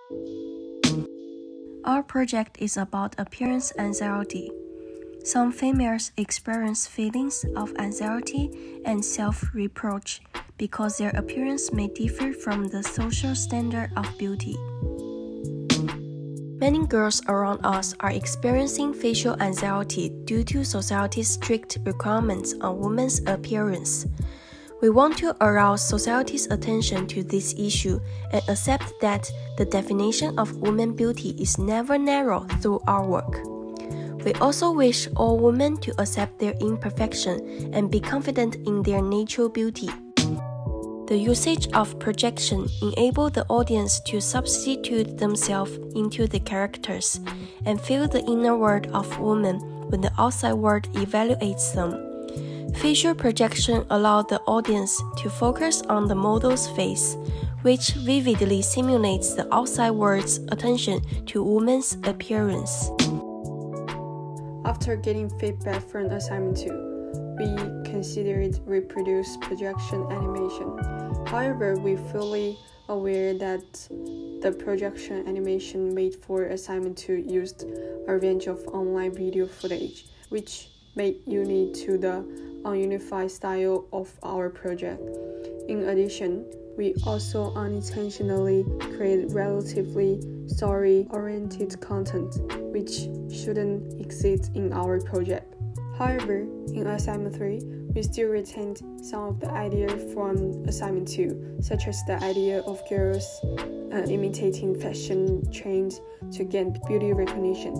Our project is about appearance anxiety. Some females experience feelings of anxiety and self-reproach because their appearance may differ from the social standard of beauty. Many girls around us are experiencing facial anxiety due to society's strict requirements on women's appearance. We want to arouse society's attention to this issue and accept that the definition of women beauty is never narrow through our work. We also wish all women to accept their imperfection and be confident in their natural beauty. The usage of projection enables the audience to substitute themselves into the characters and feel the inner world of women when the outside world evaluates them. Facial projection allows the audience to focus on the model's face, which vividly simulates the outside world's attention to women's appearance. After getting feedback from assignment 2, we considered reproduce projection animation. However, we're fully aware that the projection animation made for assignment 2 used a range of online video footage, which made unique to the ununified style of our project. In addition, we also unintentionally create relatively story-oriented content, which shouldn't exist in our project. However, in assignment 3, we still retained some of the ideas from assignment 2, such as the idea of girls imitating fashion trends to gain beauty recognition.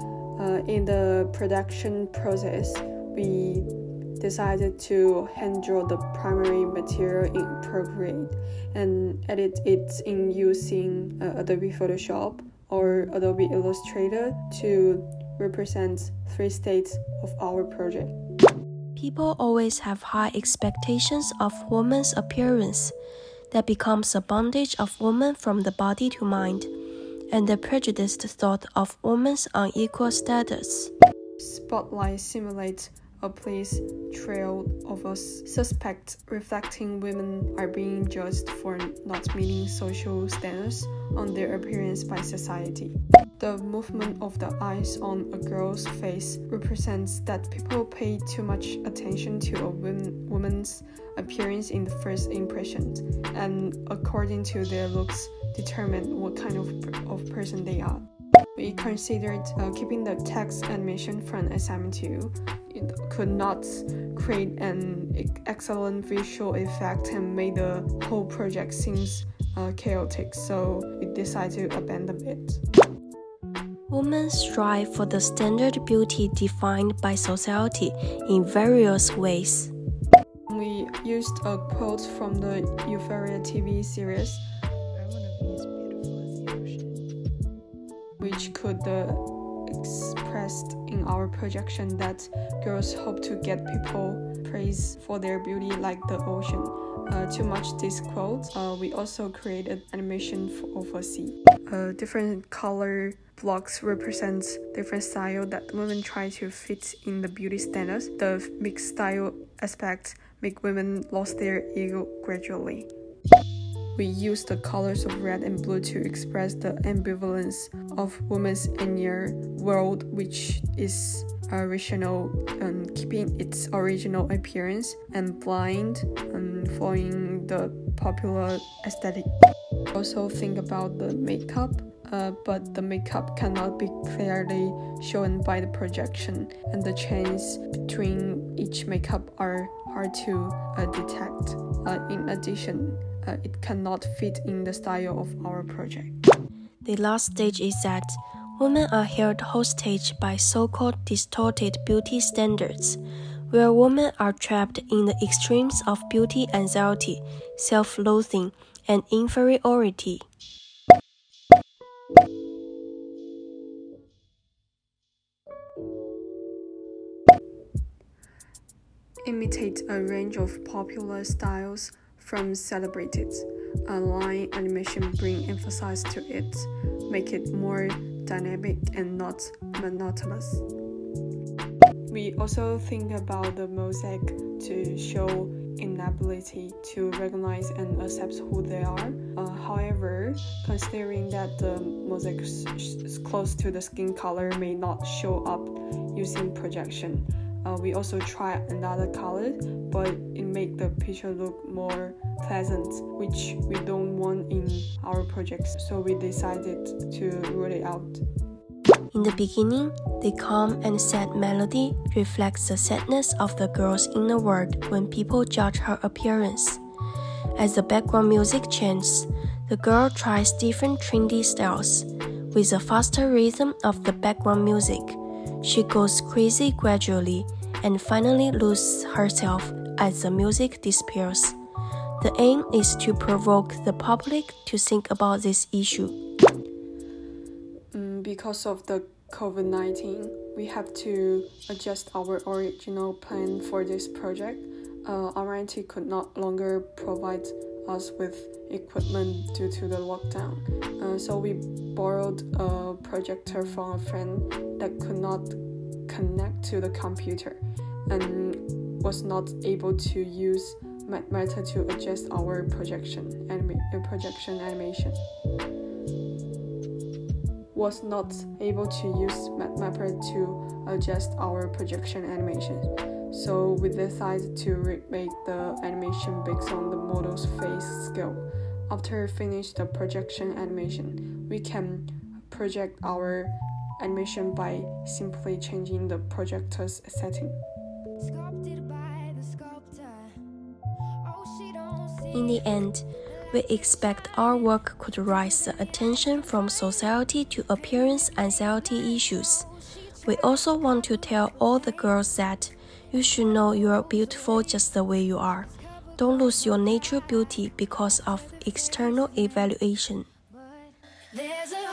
In the production process, we decided to hand draw the primary material in Procreate and edit it in using Adobe Photoshop or Adobe Illustrator to represent 3 states of our project. People always have high expectations of women's appearance that becomes a bondage of women from the body to mind and the prejudiced thought of women's unequal status. Spotlight simulates a police trail of a suspect reflecting women are being judged for not meeting social standards on their appearance by society. The movement of the eyes on a girl's face represents that people pay too much attention to a woman's appearance in the first impression, and according to their looks, determine what kind of person they are. We considered keeping the text animation from assignment 2. It could not create an excellent visual effect and made the whole project seems chaotic, so we decided to abandon it. Women strive for the standard beauty defined by society in various ways. We used a quote from the Euphoria TV series, which could expressed in our projection that girls hope to get people praise for their beauty like the ocean. To match this quote, we also created animation of a sea. Different color blocks represents different style that women try to fit in the beauty standards. The mixed style aspects make women lost their ego gradually. We use the colors of red and blue to express the ambivalence of women's inner world, which is original and keeping its original appearance and blind and following the popular aesthetic. Also think about the makeup, but the makeup cannot be clearly shown by the projection, and the changes between each makeup are hard to detect. In addition, it cannot fit in the style of our project. The last stage is that women are held hostage by so-called distorted beauty standards, where women are trapped in the extremes of beauty anxiety, self-loathing, and inferiority. Imitate a range of popular styles from celebrities. A line animation bring emphasis to it, make it more dynamic and not monotonous. We also think about the mosaic to show inability to recognize and accept who they are. However, considering that the mosaic close to the skin color may not show up using projection. We also tried another color, but it made the picture look more pleasant, which we don't want in our projects, so we decided to rule it out. In the beginning, the calm and sad melody reflects the sadness of the girl's inner world when people judge her appearance. As the background music changes, the girl tries different trendy styles. With the faster rhythm of the background music, she goes crazy gradually and finally loses herself as the music disappears. The aim is to provoke the public to think about this issue. Because of the COVID-19, we have to adjust our original plan for this project. RIT could not longer provide us with equipment due to the lockdown. So we borrowed a projector from a friend that could not connect to the computer and was not able to use Matter to adjust our projection animation. Was not able to use Mapper to adjust our projection animation. So we decided to remake the animation based on the model's face scale. After finish the projection animation, we can project our animation by simply changing the projector's setting. In the end, we expect our work could raise the attention from society to appearance anxiety issues. We also want to tell all the girls that you should know you are beautiful just the way you are. Don't lose your natural beauty because of external evaluation. There's a